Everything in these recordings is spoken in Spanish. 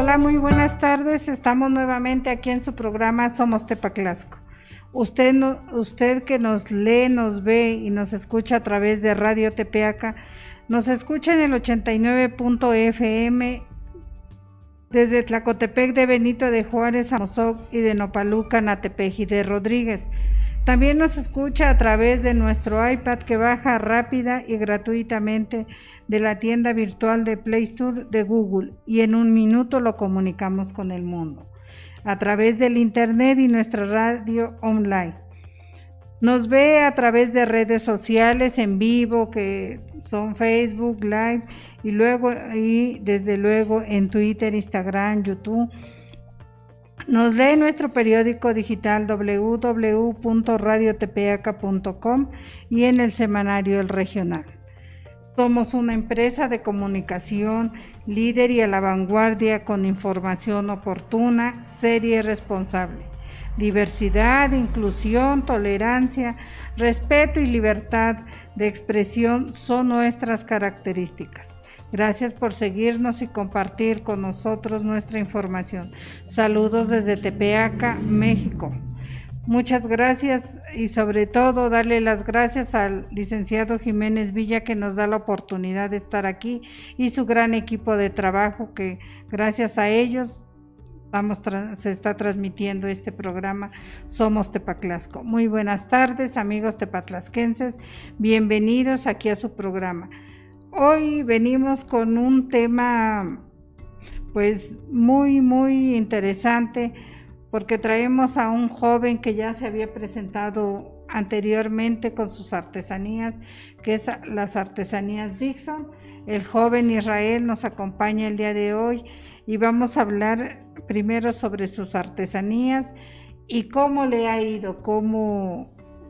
Hola, muy buenas tardes. Estamos nuevamente aquí en su programa Somos Tepaclasco. Usted que nos lee, nos ve y nos escucha a través de Radio Tepeaca, nos escucha en el 89.fm desde Tlacotepec de Benito de Juárez, Amozoc y de Nopalucan a Tepeji de Rodríguez. También nos escucha a través de nuestro iPad que baja rápida y gratuitamente de la tienda virtual de Play Store de Google y en un minuto lo comunicamos con el mundo. A través del internet y nuestra radio online. Nos ve a través de redes sociales en vivo que son Facebook Live y desde luego en Twitter, Instagram, YouTube. Nos lee nuestro periódico digital www.radiotepeaca.com y en el semanario El Regional. Somos una empresa de comunicación líder y a la vanguardia con información oportuna, seria y responsable. Diversidad, inclusión, tolerancia, respeto y libertad de expresión son nuestras características. Gracias por seguirnos y compartir con nosotros nuestra información. Saludos desde Tepeaca, México. Muchas gracias y sobre todo darle las gracias al licenciado Jiménez Villa que nos da la oportunidad de estar aquí y su gran equipo de trabajo que gracias a ellos se está transmitiendo este programa Somos Tepaclasco. Muy buenas tardes, amigos tepatlasquenses, bienvenidos aquí a su programa. Hoy venimos con un tema pues muy interesante porque traemos a un joven que ya se había presentado anteriormente con sus artesanías, que es las artesanías Dixon. El joven Israel nos acompaña el día de hoy y vamos a hablar primero sobre sus artesanías y cómo le ha ido, cómo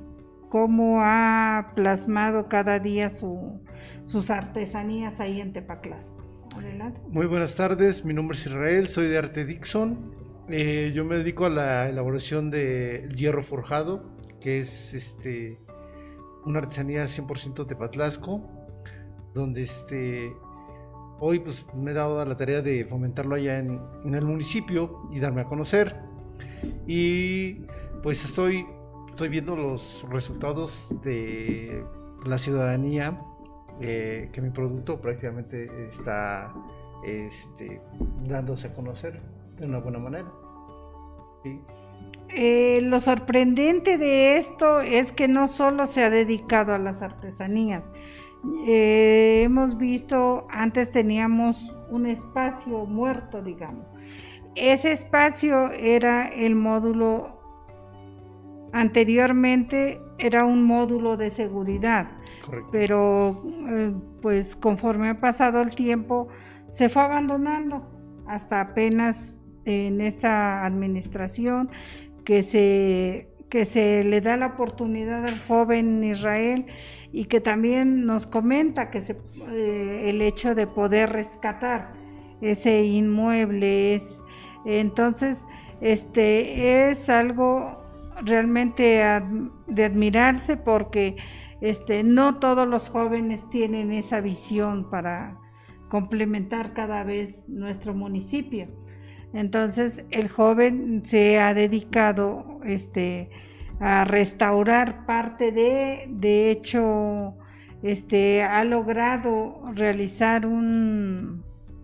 ha plasmado cada día sus artesanías ahí en Tepaclasco. Adelante. Muy buenas tardes, mi nombre es Israel, soy de Arte Dixon. Yo me dedico a la elaboración de hierro forjado, que es una artesanía 100% Tepatlasco, donde hoy pues me he dado a la tarea de fomentarlo allá en el municipio y darme a conocer. Y pues estoy viendo los resultados de la ciudadanía, que mi producto prácticamente está dándose a conocer de una buena manera. Sí. Lo sorprendente de esto es que no solo se ha dedicado a las artesanías. Hemos visto, antes teníamos un espacio muerto, digamos. Ese espacio era el módulo, anteriormente era un módulo de seguridad. Correcto. Pero pues conforme ha pasado el tiempo se fue abandonando hasta apenas en esta administración que se le da la oportunidad al joven Israel y que también nos comenta que el hecho de poder rescatar ese inmueble entonces es algo realmente de admirarse porque no todos los jóvenes tienen esa visión para complementar cada vez nuestro municipio. Entonces el joven se ha dedicado a restaurar parte de hecho ha logrado realizar un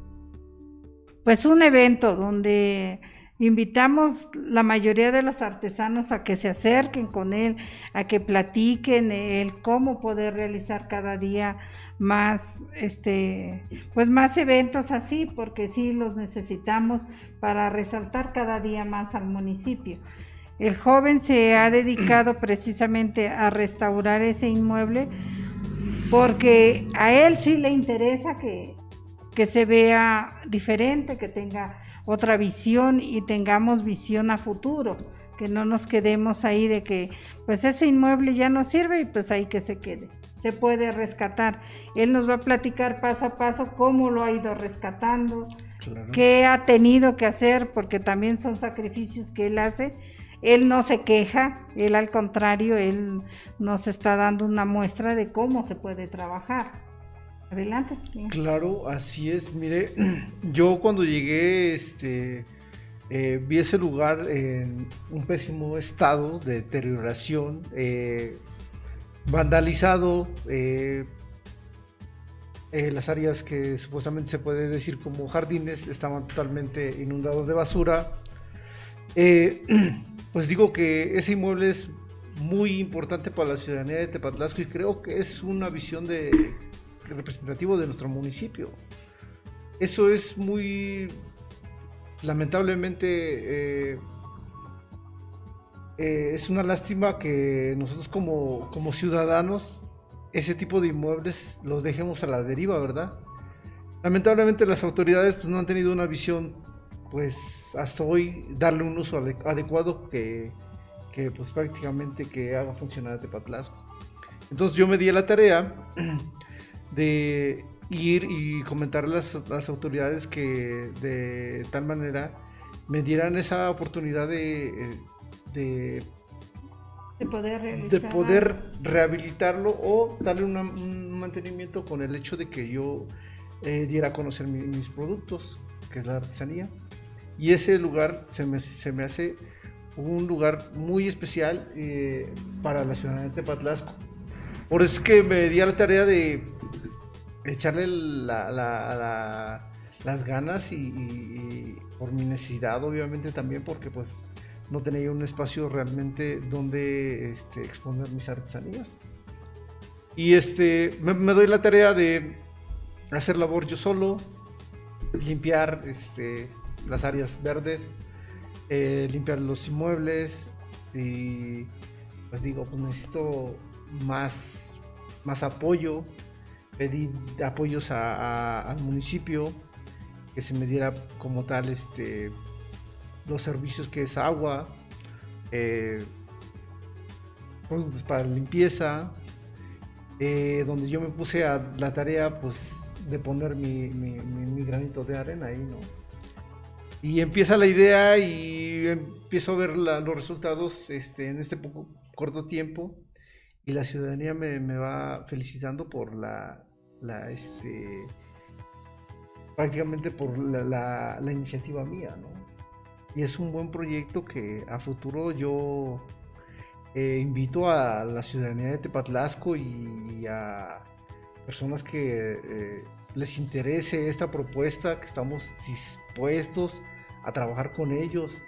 evento donde invitamos la mayoría de los artesanos a que se acerquen con él, a que platiquen cómo poder realizar cada día más más eventos así, porque sí los necesitamos para resaltar cada día más al municipio. El joven se ha dedicado precisamente a restaurar ese inmueble porque a él sí le interesa que se vea diferente, que tenga otra visión y tengamos visión a futuro, que no nos quedemos ahí de que pues ese inmueble ya no sirve y pues ahí que se quede. Se puede rescatar. Él nos va a platicar paso a paso cómo lo ha ido rescatando, claro, qué ha tenido que hacer, porque también son sacrificios que él hace. Él no se queja, él al contrario, él nos está dando una muestra de cómo se puede trabajar. Adelante. Claro, así es. Mire, yo cuando llegué, vi ese lugar en un pésimo estado de deterioración, vandalizado, las áreas que supuestamente se puede decir como jardines estaban totalmente inundados de basura. Pues digo que ese inmueble es muy importante para la ciudadanía de Tepatlasco y creo que es una visión representativo de nuestro municipio. Eso es muy lamentablemente es una lástima que nosotros como ciudadanos ese tipo de inmuebles los dejemos a la deriva, ¿verdad? Lamentablemente las autoridades pues no han tenido una visión, pues hasta hoy darle un uso adecuado que pues prácticamente que haga funcionar Tepatlasco. Entonces yo me di a la tarea de ir y comentar a las autoridades que de tal manera me dieran esa oportunidad de poder rehabilitarlo o darle un mantenimiento con el hecho de que yo diera a conocer mis productos, que es la artesanía. Y ese lugar se me hace un lugar muy especial para la ciudadanía de Tepatlasco. Por eso es que me di a la tarea de echarle las ganas y por mi necesidad, obviamente también, porque pues no tenía un espacio realmente donde exponer mis artesanías. Y me doy la tarea de hacer labor yo solo, limpiar las áreas verdes, limpiar los inmuebles y pues digo, pues necesito más apoyo. Pedí apoyos al municipio que se me diera como tal los servicios que es agua, productos para limpieza, donde yo me puse a la tarea pues de poner mi granito de arena ahí, ¿no? Y empieza la idea y empiezo a ver los resultados en este poco corto tiempo y la ciudadanía me va felicitando por prácticamente por la iniciativa mía, ¿no? Y es un buen proyecto que a futuro yo invito a la ciudadanía de Tepatlasco y a personas que les interese esta propuesta, que estamos dispuestos a trabajar con ellos.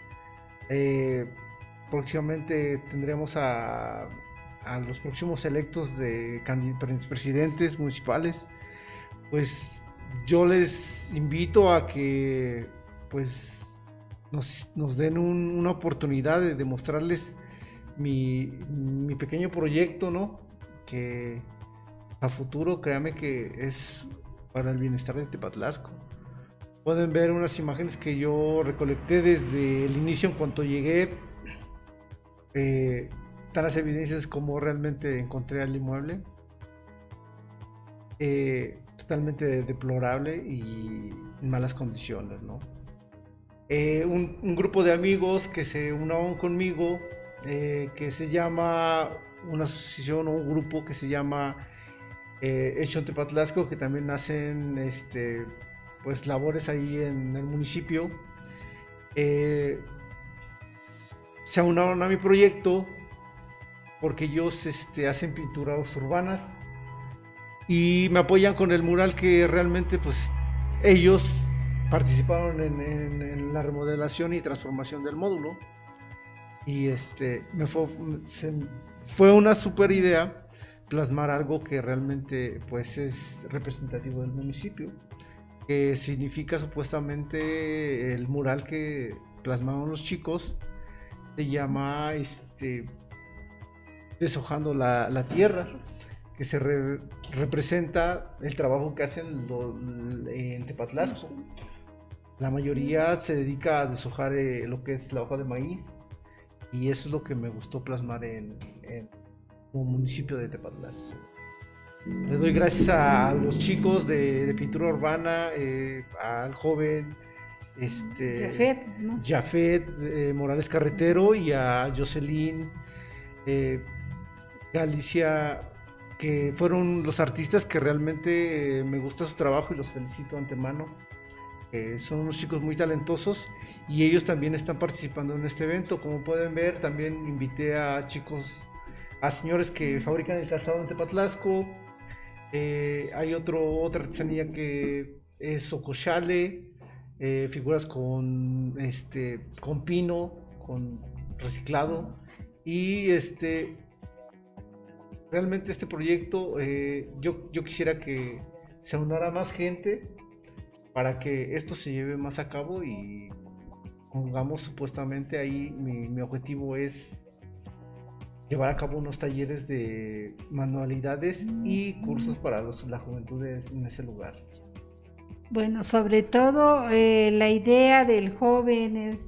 Próximamente tendremos a los próximos electos de presidentes municipales. Pues yo les invito a que pues nos den una oportunidad de demostrarles mi pequeño proyecto, ¿no? Que a futuro, créanme que es para el bienestar de Tepatlasco. Pueden ver unas imágenes que yo recolecté desde el inicio en cuanto llegué. Están las evidencias como realmente encontré al inmueble. Totalmente deplorable y en malas condiciones, ¿no? Un grupo de amigos que se unieron conmigo, que se llama una asociación o un grupo que se llama Hecho en Tepatlasco, que también hacen pues labores ahí en el municipio. Se unieron a mi proyecto porque ellos hacen pinturas urbanas y me apoyan con el mural que realmente pues ellos participaron en la remodelación y transformación del módulo y fue una super idea plasmar algo que realmente pues es representativo del municipio, que significa supuestamente el mural que plasmaron los chicos, se llama Deshojando la tierra, que se representa el trabajo que hacen en Tepatlasco. La mayoría se dedica a deshojar lo que es la hoja de maíz y eso es lo que me gustó plasmar en como municipio de Tepatlasco. Le doy gracias a los chicos de pintura urbana, al joven Jafet Morales Carretero y a Jocelyn Galicia, que fueron los artistas que realmente me gusta su trabajo y los felicito de antemano. Son unos chicos muy talentosos y ellos también están participando en este evento. Como pueden ver, también invité a señores que fabrican el calzado en Tepatlasco. Hay otra artesanía que es Socochale, figuras con pino, con reciclado, y realmente este proyecto yo quisiera que se unara más gente para que esto se lleve más a cabo y pongamos supuestamente ahí, mi objetivo es llevar a cabo unos talleres de manualidades y cursos para la juventud en ese lugar. Bueno, sobre todo la idea del joven es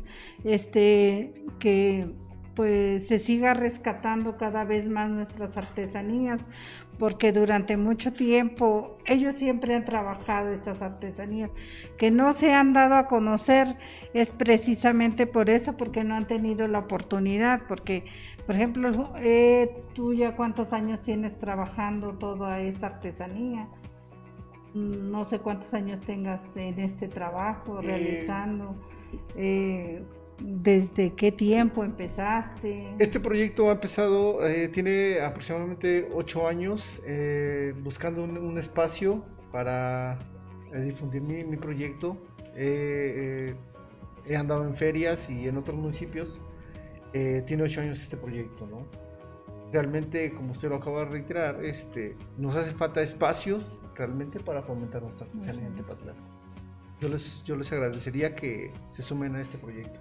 que pues se siga rescatando cada vez más nuestras artesanías, porque durante mucho tiempo ellos siempre han trabajado estas artesanías, que no se han dado a conocer es precisamente por eso, porque no han tenido la oportunidad, porque por ejemplo tú ya cuántos años tienes trabajando toda esta artesanía, no sé cuántos años tengas en este trabajo realizando, ¿desde qué tiempo empezaste? Este proyecto ha empezado, tiene aproximadamente 8 años, buscando un espacio para difundir mi proyecto. He andado en ferias y en otros municipios. Tiene 8 años este proyecto, ¿no? Realmente, como usted lo acaba de reiterar, nos hace falta espacios realmente para fomentar nuestra artesanía en Tepatlasco. Yo les agradecería que se sumen a este proyecto.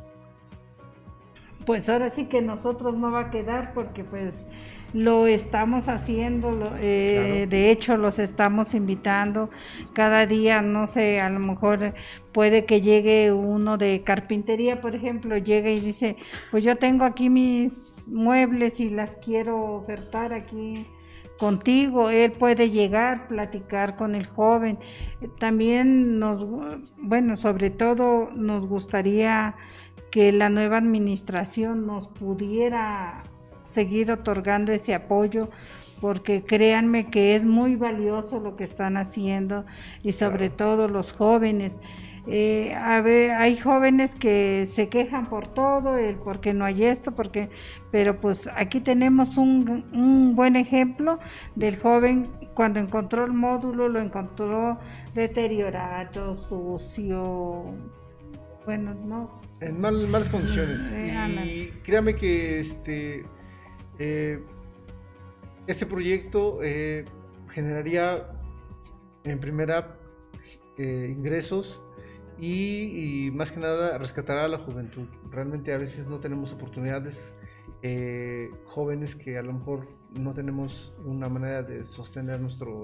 Pues ahora sí que nosotros no va a quedar, porque pues lo estamos haciendo, claro. De hecho los estamos invitando cada día, no sé, a lo mejor puede que llegue uno de carpintería, por ejemplo, llegue y dice, pues yo tengo aquí mis muebles y las quiero ofertar aquí contigo. Él puede llegar, platicar con el joven. También sobre todo nos gustaría que la nueva administración nos pudiera seguir otorgando ese apoyo, porque créanme que es muy valioso lo que están haciendo, y sobre todo los jóvenes. Hay jóvenes que se quejan por todo, porque no hay esto, pero pues aquí tenemos un buen ejemplo del joven. Cuando encontró el módulo, lo encontró deteriorado, sucio, bueno, no, en malas condiciones. Y créame que este proyecto generaría en primera ingresos y más que nada rescatará a la juventud. Realmente a veces no tenemos oportunidades, jóvenes que a lo mejor no tenemos una manera de sostener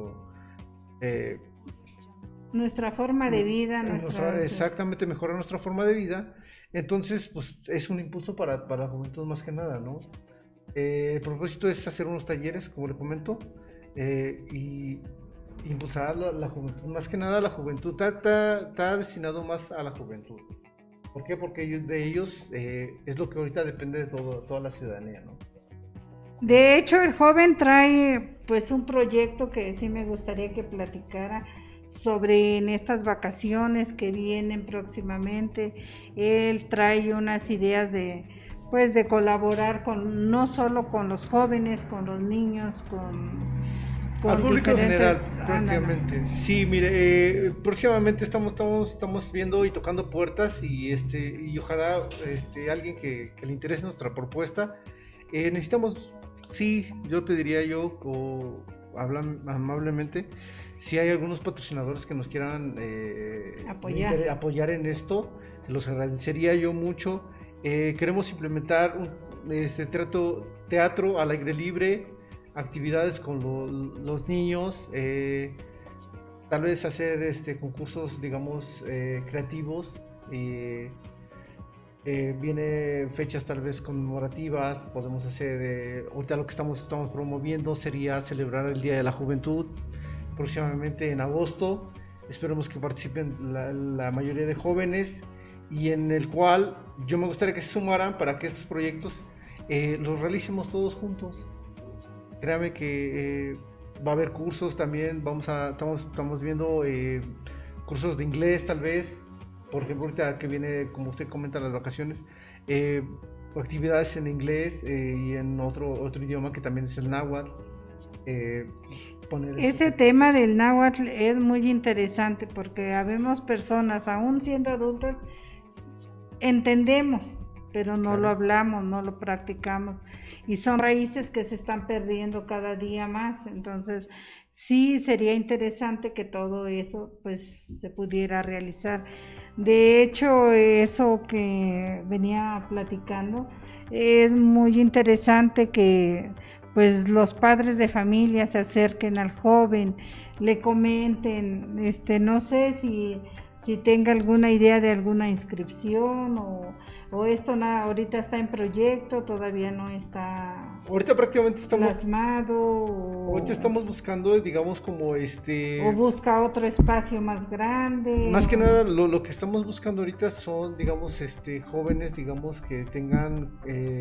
nuestra forma de vida, exactamente, mejorar nuestra forma de vida. Entonces, pues es un impulso para la juventud más que nada, ¿no? El propósito es hacer unos talleres, como le comento, y impulsar la juventud. Más que nada la juventud está destinado más a la juventud. ¿Por qué? Porque de ellos es lo que ahorita depende de toda la ciudadanía, ¿no? De hecho, el joven trae pues un proyecto que sí me gustaría que platicara sobre en estas vacaciones que vienen próximamente. Él trae unas ideas de colaborar no solo con los jóvenes, con los niños, con al público en general, diferentes... prácticamente. Sí, mire, próximamente estamos viendo y tocando puertas, y ojalá alguien que le interese nuestra propuesta. Necesitamos, sí, yo pediría amablemente, si hay algunos patrocinadores que nos quieran apoyar en esto, se los agradecería yo mucho. Queremos implementar teatro al aire libre, actividades con los niños, tal vez hacer concursos, digamos, creativos. Viene fechas tal vez conmemorativas, podemos hacer, ahorita lo que estamos promoviendo sería celebrar el Día de la Juventud, próximamente en agosto. Esperemos que participen la mayoría de jóvenes, y en el cual yo me gustaría que se sumaran para que estos proyectos los realicemos todos juntos. Créame que va a haber cursos también, estamos viendo cursos de inglés tal vez, por ejemplo ahorita que viene, como usted comenta, las vacaciones, actividades en inglés y en otro idioma que también es el náhuatl. Ese tema del náhuatl es muy interesante porque habemos personas, aún siendo adultos, entendemos, pero no lo hablamos, no lo practicamos, y son raíces que se están perdiendo cada día más. Entonces sí sería interesante que todo eso pues se pudiera realizar. De hecho, eso que venía platicando es muy interesante, que pues los padres de familia se acerquen al joven, le comenten, no sé si tenga alguna idea de alguna inscripción o esto ahorita está en proyecto, todavía no está ahorita prácticamente plasmado, ahorita estamos buscando, digamos, como o busca otro espacio más grande. Más que nada lo que estamos buscando ahorita son, digamos, jóvenes, digamos, que tengan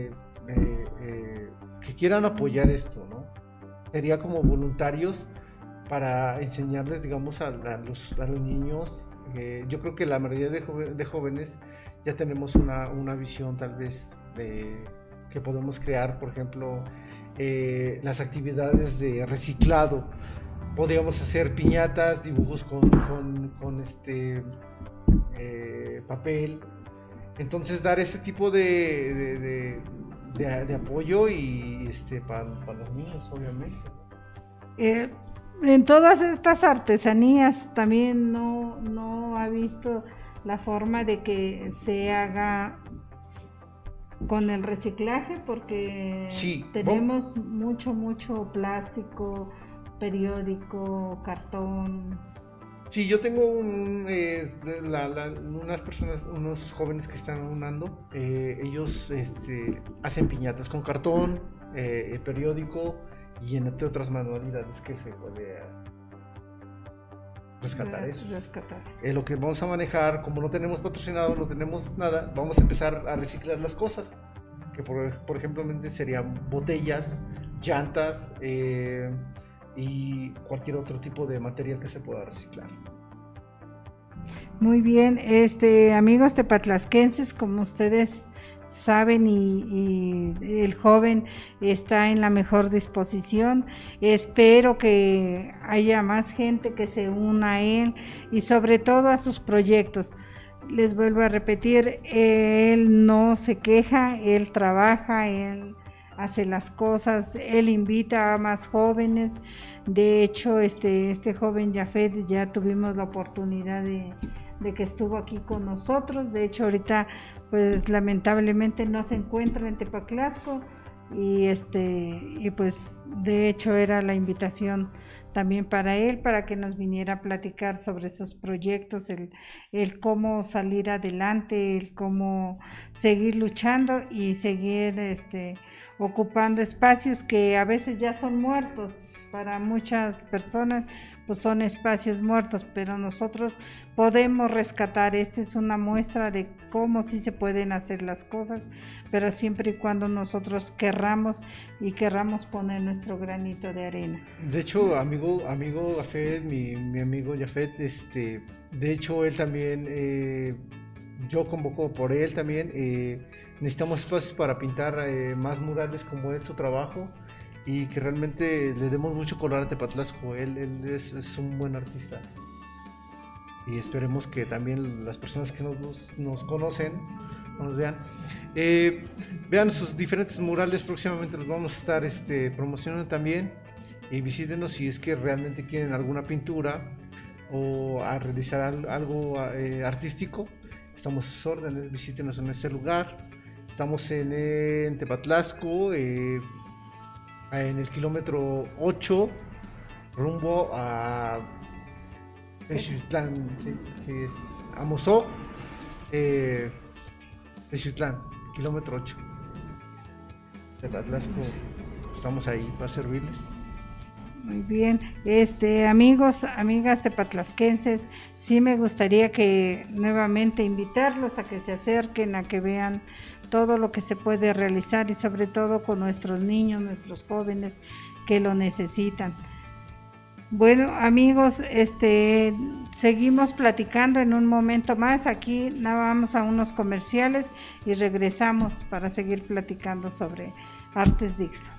que quieran apoyar esto, ¿no? Sería como voluntarios para enseñarles, digamos, a los niños. Yo creo que la mayoría de jóvenes ya tenemos una visión tal vez que podemos crear, por ejemplo, las actividades de reciclado. Podríamos hacer piñatas, dibujos con papel. Entonces dar ese tipo de apoyo y para los niños, obviamente. En todas estas artesanías también no ha visto la forma de que se haga con el reciclaje, porque sí, tenemos mucho plástico, periódico, cartón. Sí, yo tengo unas personas, unos jóvenes que están unando, ellos hacen piñatas con cartón, periódico y entre otras manualidades que se puede rescatar eso. Lo que vamos a manejar, como no tenemos patrocinado, no tenemos nada, vamos a empezar a reciclar las cosas, que por ejemplo serían botellas, llantas, y cualquier otro tipo de material que se pueda reciclar. Muy bien, amigos tepatlasquenses, como ustedes saben, y el joven está en la mejor disposición. Espero que haya más gente que se una a él y sobre todo a sus proyectos. Les vuelvo a repetir, él no se queja, él trabaja, él hace las cosas, él invita a más jóvenes. De hecho, este joven Jafet ya tuvimos la oportunidad de que estuvo aquí con nosotros. De hecho, ahorita pues lamentablemente no se encuentra en Tepatlasco y pues de hecho era la invitación también para él, para que nos viniera a platicar sobre sus proyectos, el cómo salir adelante, el cómo seguir luchando y seguir ocupando espacios que a veces ya son muertos. Para muchas personas pues son espacios muertos, pero nosotros podemos rescatar. Esta es una muestra de cómo sí se pueden hacer las cosas, pero siempre y cuando nosotros querramos poner nuestro granito de arena. De hecho, amigo Jafet, mi amigo Jafet, de hecho él también, yo convoco por él también, necesitamos espacios para pintar más murales como es su trabajo, y que realmente le demos mucho color a Tepatlasco. Él es un buen artista y esperemos que también las personas que nos conocen, nos vean, vean sus diferentes murales. Próximamente los vamos a estar promocionando también, y visítenos si es que realmente quieren alguna pintura o a realizar algo artístico. Estamos a sus órdenes, visítenos en este lugar. Estamos en Tepatlasco, en el kilómetro 8, rumbo a Texutlán, que es Amozó, Texutlán, kilómetro 8. Tepatlasco, estamos ahí para servirles. Muy bien, amigos, amigas tepatlasquenses, sí me gustaría que nuevamente invitarlos a que se acerquen, a que vean todo lo que se puede realizar, y sobre todo con nuestros niños, nuestros jóvenes, que lo necesitan. Bueno, amigos, seguimos platicando en un momento más. Aquí vamos a unos comerciales y regresamos para seguir platicando sobre Artes Dixon.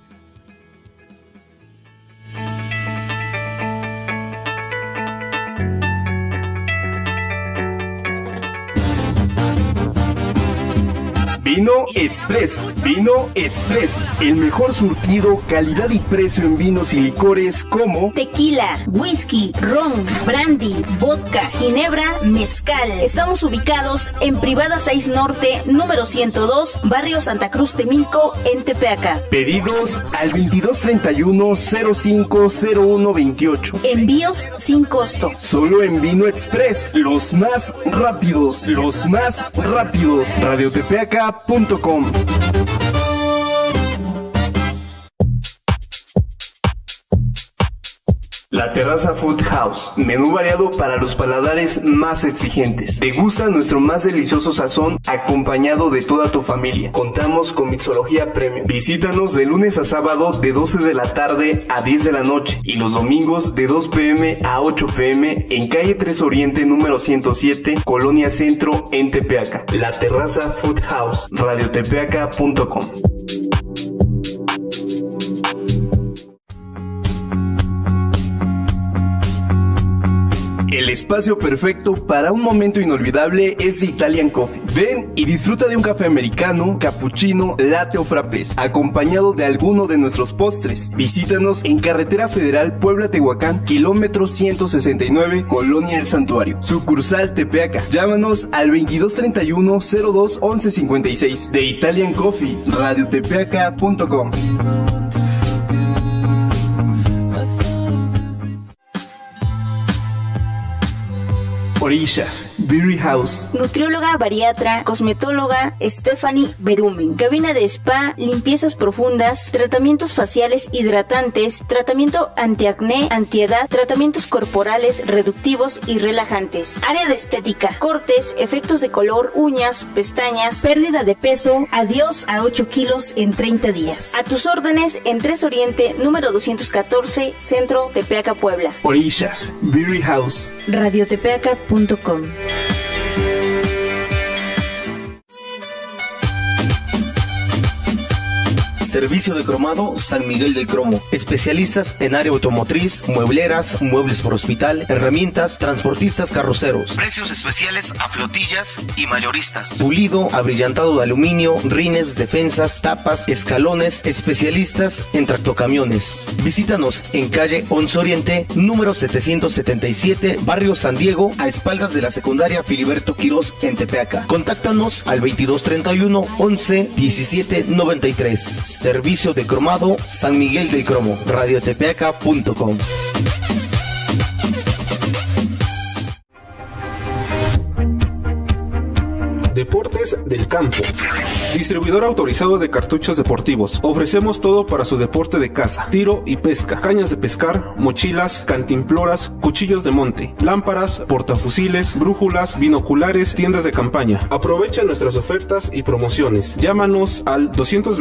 Vino Express, Vino Express, el mejor surtido, calidad y precio en vinos y licores como tequila, whisky, ron, brandy, vodka, ginebra, mezcal. Estamos ubicados en Privada 6 Norte, número 102, barrio Santa Cruz Temilco, en Tepeaca. Pedidos al 2231-050128. Envíos sin costo. Solo en Vino Express, los más rápidos, los más rápidos. Radiotepeaca.com. La Terraza Food House, menú variado para los paladares más exigentes. Degusta nuestro más delicioso sazón acompañado de toda tu familia. Contamos con mixología premium. Visítanos de lunes a sábado de 12 de la tarde a 10 de la noche y los domingos de 2 p.m. a 8 p.m. en calle 3 Oriente número 107, Colonia Centro, en Tepeaca. La Terraza Food House, radiotepeaca.com. El espacio perfecto para un momento inolvidable es Italian Coffee. Ven y disfruta de un café americano, cappuccino, latte o frappés, acompañado de alguno de nuestros postres. Visítanos en Carretera Federal Puebla-Tehuacán, kilómetro 169, Colonia El Santuario. Sucursal Tepeaca. Llámanos al 2231-02-1156. De Italian Coffee, radiotepeaca.com. Orillas, Beauty House. Nutrióloga bariatra, cosmetóloga Stephanie Berumen. Cabina de spa, limpiezas profundas, tratamientos faciales hidratantes, tratamiento antiacné, antiedad, tratamientos corporales reductivos y relajantes. Área de estética, cortes, efectos de color, uñas, pestañas, pérdida de peso, adiós a 8 kilos en 30 días. A tus órdenes en 3 Oriente, número 214, Centro, Tepeaca, Puebla. Orillas, Beauty House. Radiotepeaca.com. Servicio de cromado San Miguel del Cromo. Especialistas en área automotriz, muebleras, muebles por hospital, herramientas, transportistas carroceros. Precios especiales a flotillas y mayoristas. Pulido, abrillantado de aluminio, rines, defensas, tapas, escalones. Especialistas en tractocamiones. Visítanos en calle 11 Oriente, número 777, barrio San Diego, a espaldas de la secundaria Filiberto Quirós, en Tepeaca. Contáctanos al 2231 11 17 93. Servicio de cromado San Miguel del Cromo, radiotepeaca.com. Deportes del Campo. Distribuidor autorizado de cartuchos deportivos. Ofrecemos todo para su deporte de caza, tiro y pesca. Cañas de pescar, mochilas, cantimploras, cuchillos de monte, lámparas, portafusiles, brújulas, binoculares, tiendas de campaña. Aprovecha nuestras ofertas y promociones. Llámanos al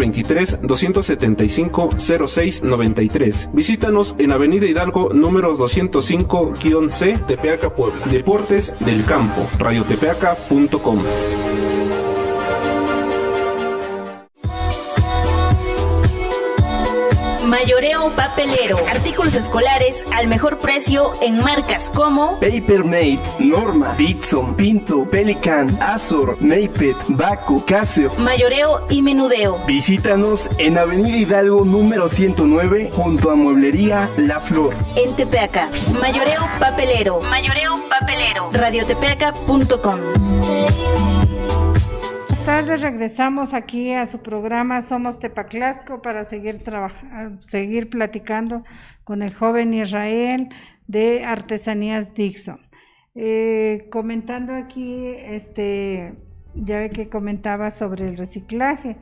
223-275-0693. Visítanos en Avenida Hidalgo, número 205-C, Tepeaca, Puebla. Deportes del Campo, radiotepeaca.com. Mayoreo papelero. Artículos escolares al mejor precio en marcas como Papermate, Norma, Dixon, Pinto, Pelican, Azor, Naped, Baco, Casio. mayoreo y menudeo. Visítanos en Avenida Hidalgo número 109 junto a Mueblería La Flor. En Tepeaca. Mayoreo papelero. Mayoreo papelero. Radiotepeaca.com. Buenas tardes, regresamos aquí a su programa Somos Tepaclasco para seguir platicando con el joven Israel de Artesanías Dixon. Comentando aquí, ya ve que comentaba sobre el reciclaje,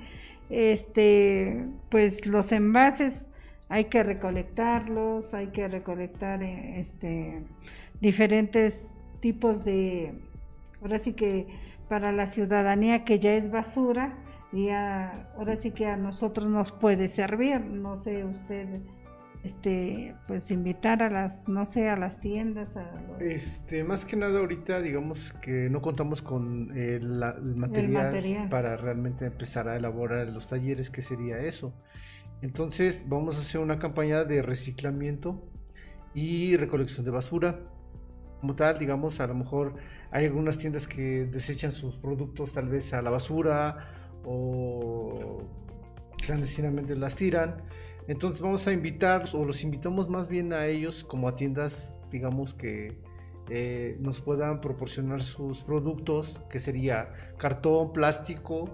pues los envases hay que recolectarlos, hay que recolectar diferentes tipos de, ahora sí que para la ciudadanía que ya es basura y ahora sí que a nosotros nos puede servir. No sé usted pues invitar a las, no sé, a las tiendas, más que nada ahorita digamos que no contamos con el material para realmente empezar a elaborar los talleres, que sería eso. Entonces vamos a hacer una campaña de reciclamiento y recolección de basura. Como tal, digamos, a lo mejor hay algunas tiendas que desechan sus productos tal vez a la basura o clandestinamente las tiran. Entonces vamos a invitar, o los invitamos más bien a ellos como a tiendas, digamos, que nos puedan proporcionar sus productos, que sería cartón, plástico,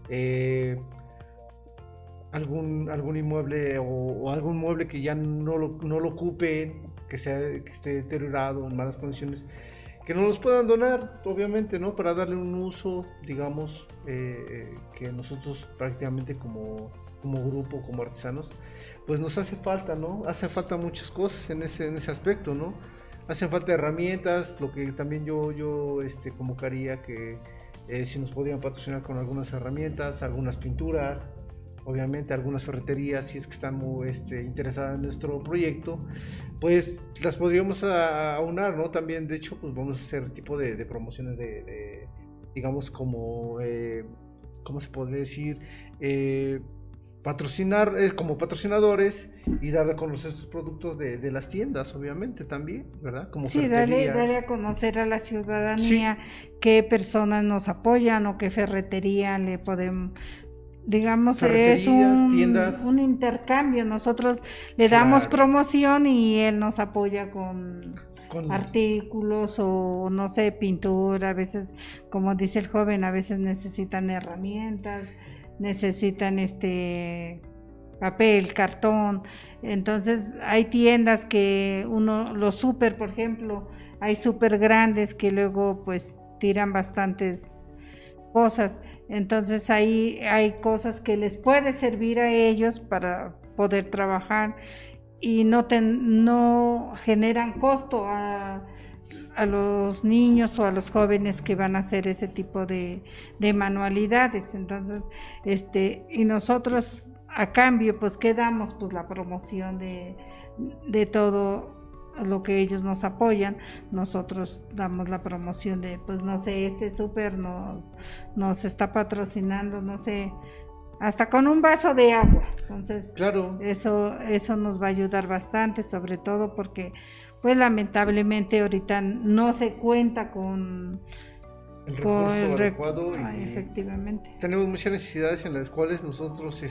algún inmueble o algún mueble que ya no lo ocupen, que esté deteriorado, en malas condiciones, que nos los puedan donar, obviamente, ¿no? Para darle un uso, digamos, que nosotros prácticamente como grupo, como artesanos, pues nos hace falta, ¿no? Hace falta muchas cosas en ese aspecto, ¿no? Hacen falta herramientas, lo que también yo convocaría que si nos podían patrocinar con algunas herramientas, algunas pinturas, obviamente algunas ferreterías, si es que están muy interesadas en nuestro proyecto, pues las podríamos aunar, ¿no? También, de hecho, pues vamos a hacer tipo de promociones de digamos, como, ¿cómo se podría decir? Patrocinar como patrocinadores y dar a conocer sus productos de las tiendas, obviamente, también, ¿verdad? Como sí, darle a conocer a la ciudadanía, sí, qué personas nos apoyan o qué ferretería le podemos, digamos, es un intercambio. Nosotros le damos promoción y él nos apoya con artículos o, no sé, pintura. A veces, como dice el joven, a veces necesitan herramientas, necesitan papel, cartón. Entonces hay tiendas que los súper, por ejemplo, hay súper grandes que luego pues tiran bastantes cosas. Entonces ahí hay cosas que les puede servir a ellos para poder trabajar y no generan costo a los niños o a los jóvenes que van a hacer ese tipo de manualidades. Entonces, y nosotros a cambio, pues, ¿qué damos? Pues la promoción de todo lo que ellos nos apoyan. Nosotros damos la promoción de, pues, no sé, súper nos está patrocinando, no sé, hasta con un vaso de agua. Entonces, claro, eso nos va a ayudar bastante, sobre todo porque pues lamentablemente ahorita no se cuenta con el recurso adecuado y efectivamente tenemos muchas necesidades en las cuales nosotros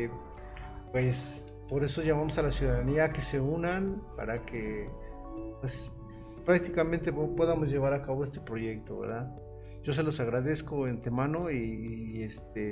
pues por eso llamamos a la ciudadanía a que se unan para que pues prácticamente podamos llevar a cabo este proyecto, ¿verdad? Yo se los agradezco de antemano y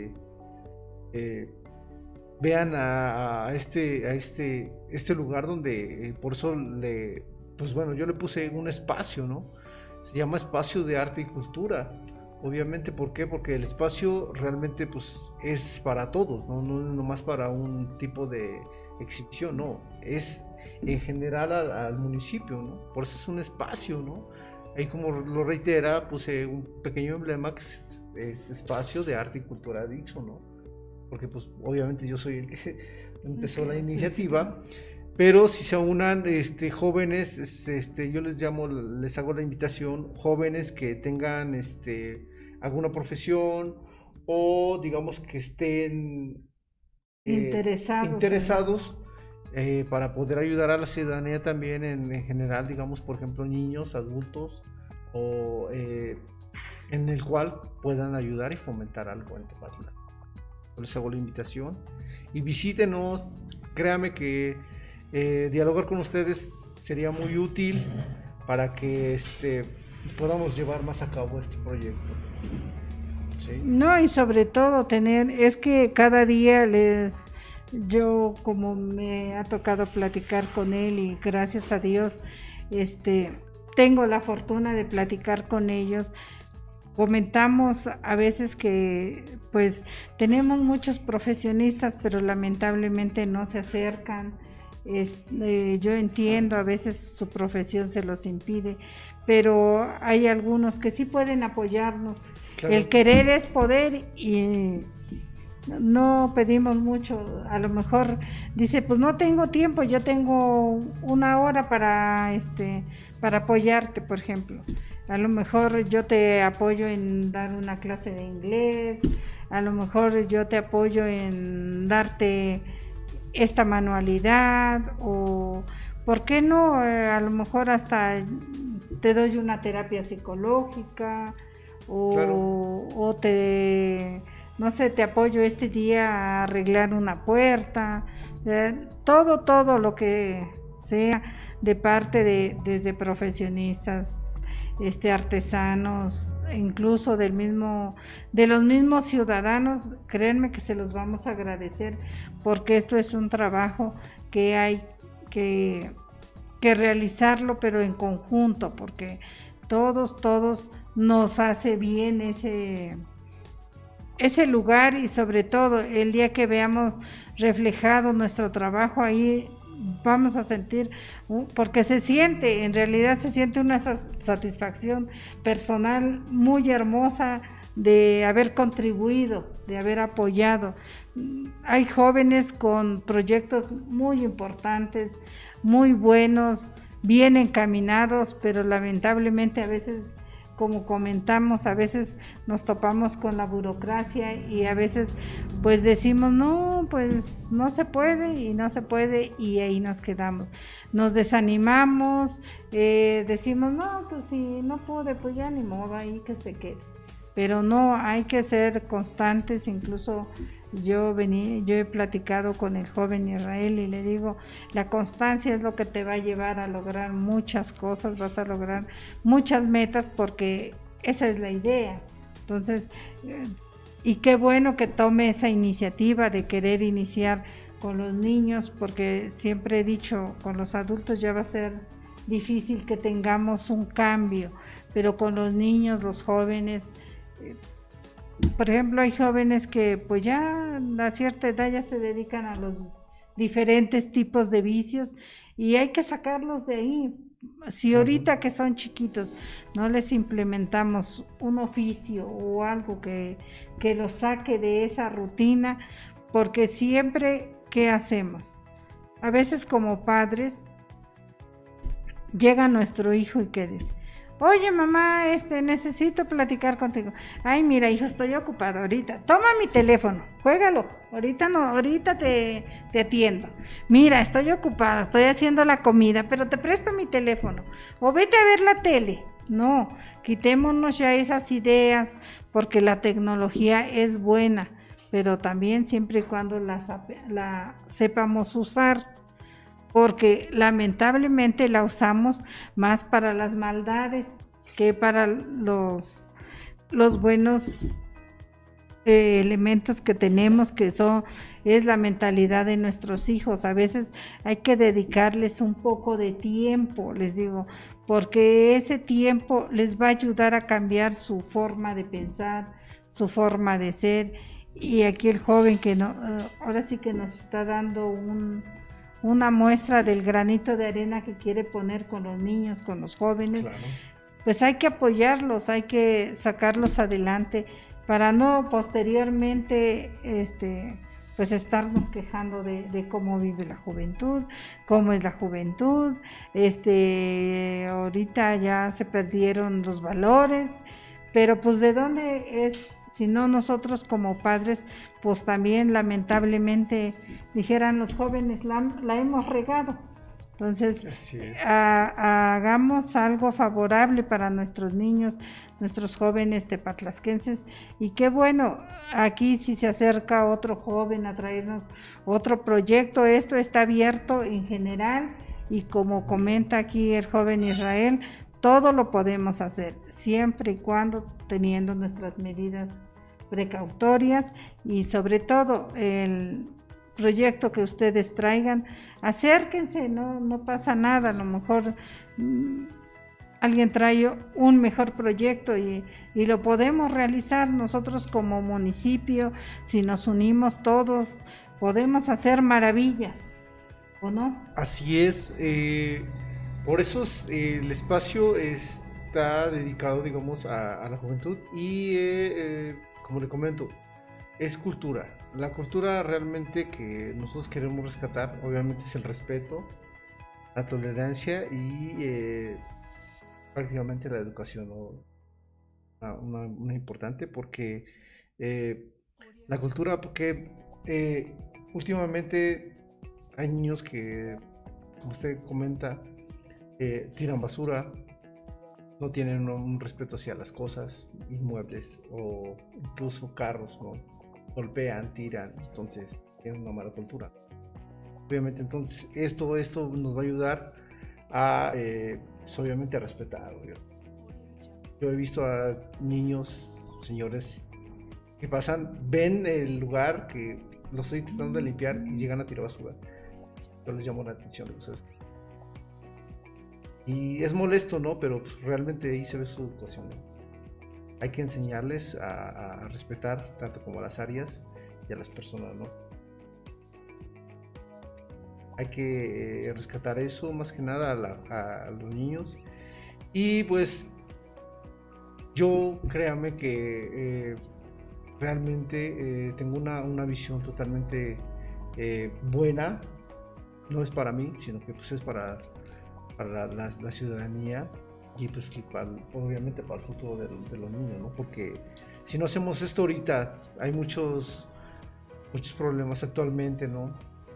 vean a este lugar donde por eso pues bueno, yo le puse un espacio, ¿no? Se llama Espacio de Arte y Cultura. Obviamente, ¿por qué? Porque el espacio realmente pues es para todos, ¿no? No es nomás para un tipo de exhibición, no. Es en general al municipio, ¿no? Por eso es un espacio, ¿no? Ahí, como lo reitera, puse un pequeño emblema que es Espacio de Arte y Cultura Dixon, ¿no? Porque pues obviamente yo soy el que empezó la iniciativa. Pero si se unan jóvenes, yo les hago la invitación, jóvenes que tengan alguna profesión o digamos que estén interesados para poder ayudar a la ciudadanía también en general, digamos, por ejemplo, niños, adultos, o en el cual puedan ayudar y fomentar algo en Tepoztlán. Les hago la invitación y visítenos. Créame que dialogar con ustedes sería muy útil para que podamos llevar más a cabo este proyecto. ¿Sí? No, y sobre todo es que cada día yo, como me ha tocado platicar con él, y gracias a Dios tengo la fortuna de platicar con ellos. Comentamos a veces que pues tenemos muchos profesionistas, pero lamentablemente no se acercan. Yo entiendo, a veces su profesión se los impide, pero hay algunos que sí pueden apoyarnos. Claro. El querer es poder, y no pedimos mucho. A lo mejor dice, pues no tengo tiempo, yo tengo 1 hora para apoyarte, por ejemplo. A lo mejor yo te apoyo en dar una clase de inglés, a lo mejor yo te apoyo en darte esta manualidad, o ¿por qué no? A lo mejor hasta te doy una terapia psicológica, o te, no sé, te apoyo este día a arreglar una puerta, todo lo que sea de parte desde profesionistas, artesanos, incluso de los mismos ciudadanos. Créanme que se los vamos a agradecer, porque esto es un trabajo que hay que realizarlo, pero en conjunto, porque todos nos hace bien ese lugar, y sobre todo el día que veamos reflejado nuestro trabajo ahí, vamos a sentir, porque en realidad se siente una satisfacción personal muy hermosa de haber contribuido, de haber apoyado. Hay jóvenes con proyectos muy importantes, muy buenos, bien encaminados, pero lamentablemente a veces, como comentamos, a veces nos topamos con la burocracia, y a veces pues decimos, no, pues no se puede, y ahí nos quedamos. Nos desanimamos, decimos, no, pues si no pude, pues ya ni modo, ahí que se quede. Pero no, hay que ser constantes. Incluso yo he platicado con el joven Israel y le digo, la constancia es lo que te va a llevar a lograr muchas cosas, vas a lograr muchas metas, porque esa es la idea. Entonces, y qué bueno que tome esa iniciativa de querer iniciar con los niños, porque siempre he dicho, con los adultos ya va a ser difícil que tengamos un cambio, pero con los niños, los jóvenes, por ejemplo, hay jóvenes que pues ya a cierta edad ya se dedican a los diferentes tipos de vicios, y hay que sacarlos de ahí. Si ahorita que son chiquitos no les implementamos un oficio o algo que los saque de esa rutina, porque siempre, ¿qué hacemos? A veces como padres llega nuestro hijo y ¿qué dice? Oye, mamá, necesito platicar contigo. Ay, mira, hijo, estoy ocupado ahorita. Toma mi teléfono, juégalo. Ahorita no, ahorita te atiendo. Mira, estoy ocupada, estoy haciendo la comida, pero te presto mi teléfono. O vete a ver la tele. No, quitémonos ya esas ideas, porque la tecnología es buena, pero también siempre y cuando la sepamos usar, porque lamentablemente la usamos más para las maldades que para los buenos elementos que tenemos, que es la mentalidad de nuestros hijos. A veces hay que dedicarles un poco de tiempo, les digo, porque ese tiempo les va a ayudar a cambiar su forma de pensar, su forma de ser. Y aquí el joven que ahora sí que nos está dando una muestra del granito de arena que quiere poner con los niños, con los jóvenes. Claro. Pues hay que apoyarlos, hay que sacarlos adelante, para no posteriormente pues estarnos quejando de cómo vive la juventud, cómo es la juventud. Ahorita ya se perdieron los valores, pero pues ¿de dónde es? Si no, nosotros como padres, pues también lamentablemente, dijeran los jóvenes, la hemos regado. Entonces, hagamos algo favorable para nuestros niños, nuestros jóvenes tepatlasquenses. Y qué bueno, aquí si se acerca otro joven a traernos otro proyecto, esto está abierto en general, y como comenta aquí el joven Israel, todo lo podemos hacer, siempre y cuando teniendo nuestras medidas precautorias, y sobre todo el proyecto que ustedes traigan, acérquense, no pasa nada. A lo mejor alguien trae un mejor proyecto y lo podemos realizar nosotros como municipio. Si nos unimos todos, podemos hacer maravillas, ¿o no? Así es. Por eso el espacio está dedicado, digamos, a la juventud, y como le comento, es cultura. La cultura realmente que nosotros queremos rescatar, obviamente, es el respeto, la tolerancia y prácticamente la educación, ¿no? Una importante, porque la cultura, porque últimamente hay niños que, como usted comenta, tiran basura, no tienen un respeto hacia las cosas, inmuebles o incluso carros, ¿no? Golpean, tiran, entonces tienen una mala cultura. Obviamente, entonces esto nos va a ayudar a, pues, obviamente, a respetar. Yo he visto a niños, señores, que pasan, ven el lugar que lo estoy tratando de limpiar y llegan a tirar basura. Yo les llamo la atención, ¿sabes? Y es molesto, ¿no? Pero pues, realmente ahí se ve su educación, ¿no? Hay que enseñarles a respetar tanto como a las áreas y a las personas, ¿no? Hay que rescatar eso más que nada a los niños. Y pues yo, créame que realmente tengo una visión totalmente buena. No es para mí, sino que pues es para la ciudadanía y pues obviamente para el futuro de los niños, ¿no? Porque si no hacemos esto ahorita, hay muchos problemas actualmente, ¿no?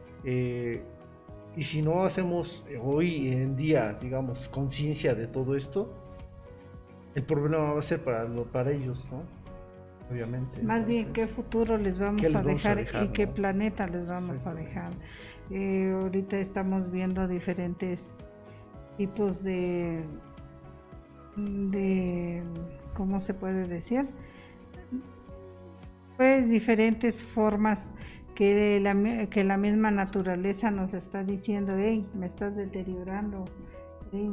Y si no hacemos hoy en día, digamos, conciencia de todo esto, el problema va a ser para ellos, ¿no? Obviamente. Más entonces, bien, ¿qué futuro les vamos a dejar y qué planeta les vamos a dejar? Ahorita estamos viendo diferentes tipos de ¿cómo se puede decir? Pues diferentes formas que la misma naturaleza nos está diciendo, hey, me estás deteriorando, hey,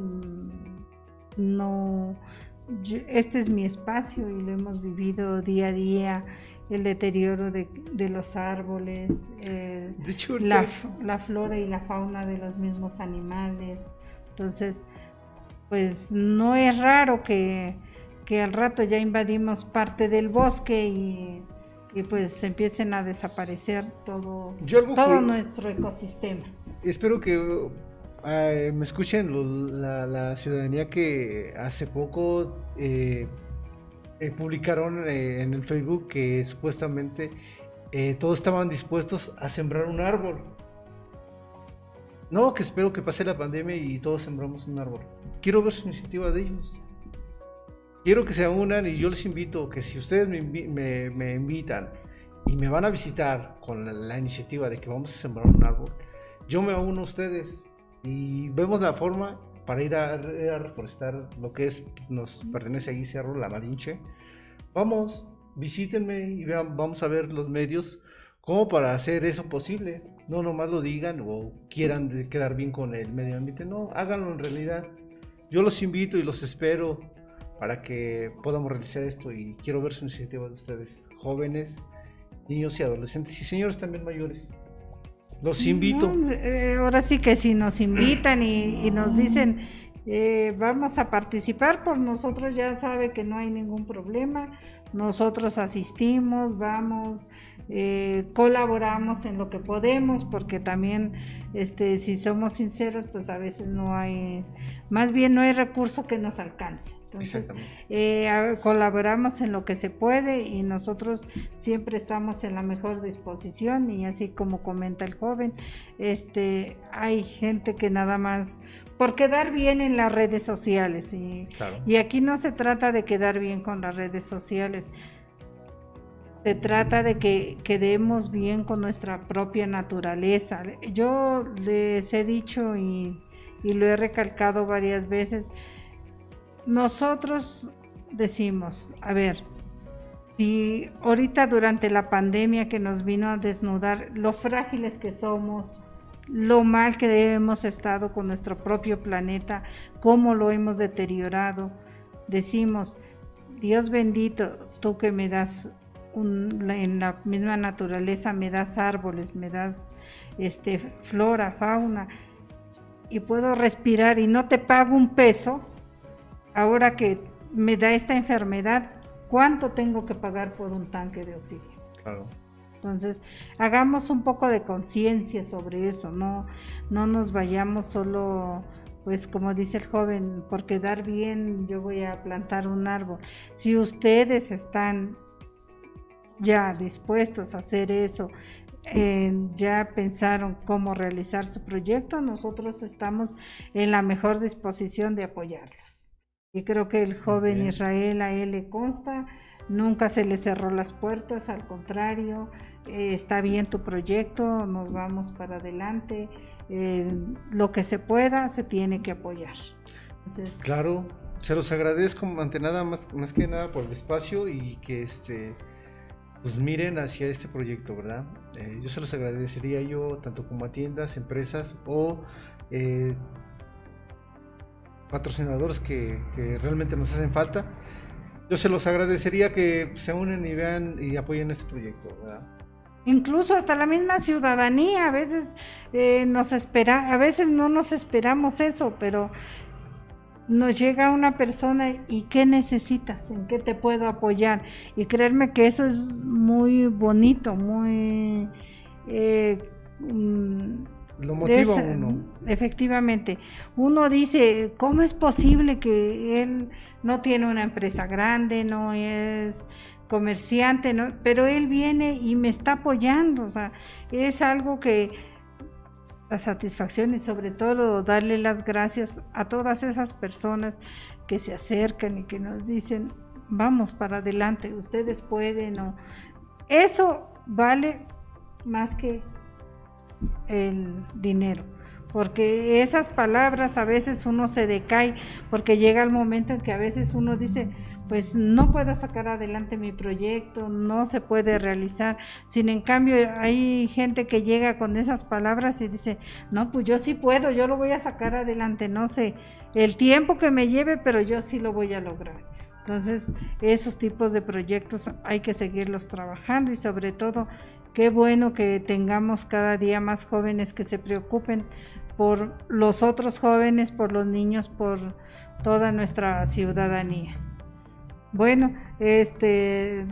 no, este es mi espacio, y lo hemos vivido día a día, el deterioro de los árboles, de hecho, la flora y la fauna de los mismos animales. Entonces, pues no es raro que al rato ya invadimos parte del bosque y pues empiecen a desaparecer todo nuestro ecosistema. Espero que me escuchen la ciudadanía que hace poco publicaron en el Facebook que supuestamente todos estaban dispuestos a sembrar un árbol. No, que espero que pase la pandemia y todos sembramos un árbol. Quiero ver su iniciativa de ellos. Quiero que se unan y yo les invito que si ustedes me invitan y me van a visitar con la iniciativa de que vamos a sembrar un árbol, yo me uno a ustedes y vemos la forma para ir a reforestar lo que nos pertenece ahí, Cerro La Malinche. Vamos, visítenme y vamos a ver los medios como para hacer eso posible. No nomás lo digan o quieran quedar bien con el medio ambiente, no, háganlo en realidad. Yo los invito y los espero para que podamos realizar esto y quiero ver su iniciativa de ustedes, jóvenes, niños y adolescentes y señores también mayores. Los invito. Ahora sí que si nos invitan y nos dicen vamos a participar, por nosotros ya sabe que no hay ningún problema, nosotros asistimos, vamos, colaboramos en lo que podemos, porque también si somos sinceros, pues a veces no hay recurso que nos alcance. Entonces, colaboramos en lo que se puede y nosotros siempre estamos en la mejor disposición, y así como comenta el joven, hay gente que nada más por quedar bien en las redes sociales y aquí no se trata de quedar bien con las redes sociales, se trata de que quedemos bien con nuestra propia naturaleza. Yo les he dicho y lo he recalcado varias veces. Nosotros decimos, a ver, si ahorita durante la pandemia que nos vino a desnudar lo frágiles que somos, lo mal que hemos estado con nuestro propio planeta, cómo lo hemos deteriorado, decimos, Dios bendito, tú que me das en la misma naturaleza, me das árboles, me das flora, fauna, y puedo respirar y no te pago un peso. Ahora que me da esta enfermedad, ¿cuánto tengo que pagar por un tanque de oxígeno? Claro. Entonces, hagamos un poco de conciencia sobre eso, no nos vayamos solo, pues como dice el joven, por quedar bien yo voy a plantar un árbol. Si ustedes están ya dispuestos a hacer eso, ya pensaron cómo realizar su proyecto, nosotros estamos en la mejor disposición de apoyarlos. Y creo que el joven Israel, a él le consta, nunca se le cerró las puertas, al contrario, está bien tu proyecto, nos vamos para adelante, lo que se pueda se tiene que apoyar. Entonces, claro, se los agradezco ante nada, más que nada por el espacio y que pues miren hacia este proyecto, ¿verdad? Yo se los agradecería yo, tanto como a tiendas, empresas o patrocinadores que realmente nos hacen falta. Yo se los agradecería que se unen y vean y apoyen este proyecto, ¿verdad? Incluso hasta la misma ciudadanía, a veces a veces no nos esperamos eso, pero nos llega una persona y ¿qué necesitas? ¿En qué te puedo apoyar? Y créanme que eso es muy bonito, muy... lo motiva a uno. Efectivamente, uno dice, ¿cómo es posible que él no tiene una empresa grande, no es comerciante, ¿no? Pero él viene y me está apoyando? O sea, es algo que la satisfacción, y sobre todo darle las gracias a todas esas personas que se acercan y que nos dicen, vamos para adelante, ustedes pueden, ¿no? Eso vale más que el dinero, porque esas palabras a veces uno se decae, porque llega el momento en que a veces uno dice, pues no puedo sacar adelante mi proyecto, no se puede realizar. Sin en cambio hay gente que llega con esas palabras y dice, no, pues yo sí puedo, yo lo voy a sacar adelante, no sé el tiempo que me lleve, pero yo sí lo voy a lograr. Entonces esos tipos de proyectos hay que seguirlos trabajando, y sobre todo qué bueno que tengamos cada día más jóvenes que se preocupen por los otros jóvenes, por los niños, por toda nuestra ciudadanía. Bueno, este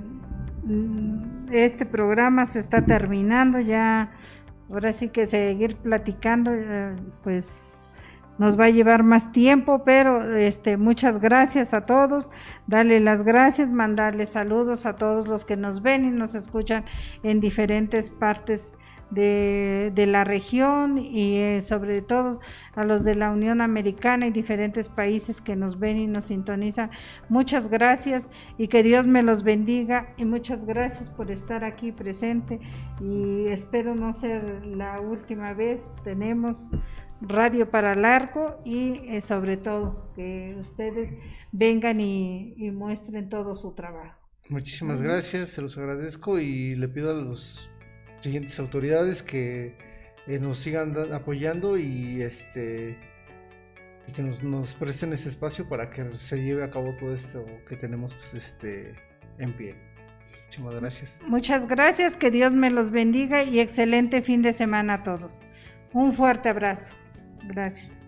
programa se está terminando ya, ahora sí que seguir platicando, pues nos va a llevar más tiempo, pero muchas gracias a todos, darle las gracias, mandarles saludos a todos los que nos ven y nos escuchan en diferentes partes de la región, y sobre todo a los de la Unión Americana y diferentes países que nos ven y nos sintonizan. Muchas gracias y que Dios me los bendiga, y muchas gracias por estar aquí presente, y espero no ser la última vez. Tenemos radio para largo, y sobre todo que ustedes vengan y muestren todo su trabajo. Muchísimas gracias, se los agradezco, y le pido a los siguientes autoridades que nos sigan apoyando y que nos presten ese espacio para que se lleve a cabo todo esto que tenemos en pie. Muchísimas gracias. Muchas gracias, que Dios me los bendiga y excelente fin de semana a todos. Un fuerte abrazo. Gracias.